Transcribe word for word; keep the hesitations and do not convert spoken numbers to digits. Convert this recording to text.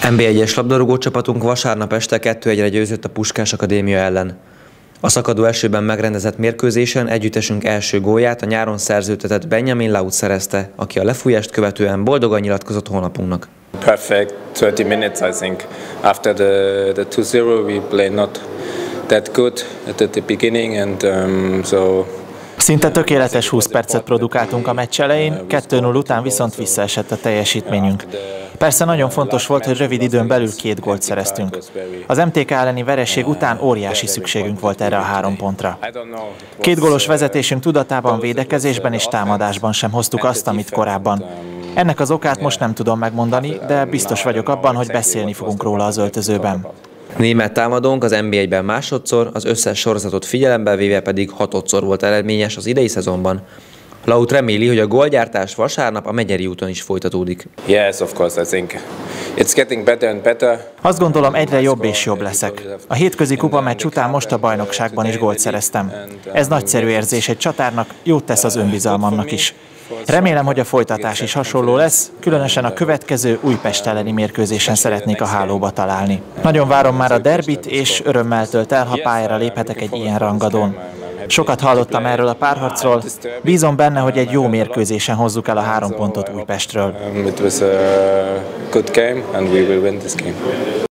en bé egyes labdarúgó csapatunk vasárnap este kettő egyre győzött a Puskás Akadémia ellen. A szakadó esőben megrendezett mérkőzésen együttesünk első gólját a nyáron szerződtetett Benjamin Laut szerezte, aki a lefújást követően boldogan nyilatkozott honlapunknak. Perfect thirty minutes, I think. After the the two zero, we played not that good at the beginning, and um, so. Szinte tökéletes húsz percet produkáltunk a meccs elején, kettő null után viszont visszaesett a teljesítményünk. Persze nagyon fontos volt, hogy rövid időn belül két gólt szereztünk. Az em té ká elleni vereség után óriási szükségünk volt erre a három pontra. Két gólos vezetésünk tudatában védekezésben és támadásban sem hoztuk azt, amit korábban. Ennek az okát most nem tudom megmondani, de biztos vagyok abban, hogy beszélni fogunk róla az öltözőben. Német támadónk az en bé egyben másodszor, az összes sorozatot figyelembe véve pedig hatodszor volt eredményes az idei szezonban. Laut reméli, hogy a gólgyártás vasárnap a Megyeri úton is folytatódik. Yes, of course, I think it's getting better and better. Azt gondolom, egyre jobb és jobb leszek. A hétközi kupameccs után most a bajnokságban is gólt szereztem. Ez nagyszerű érzés egy csatárnak, jót tesz az önbizalmamnak is. Remélem, hogy a folytatás is hasonló lesz, különösen a következő Újpest elleni mérkőzésen szeretnék a hálóba találni. Nagyon várom már a derbit, és örömmel tölt el, ha pályára léphetek egy ilyen rangadón. Sokat hallottam erről a párharcról, bízom benne, hogy egy jó mérkőzésen hozzuk el a három pontot Újpestről. It was a good game and we will win this game.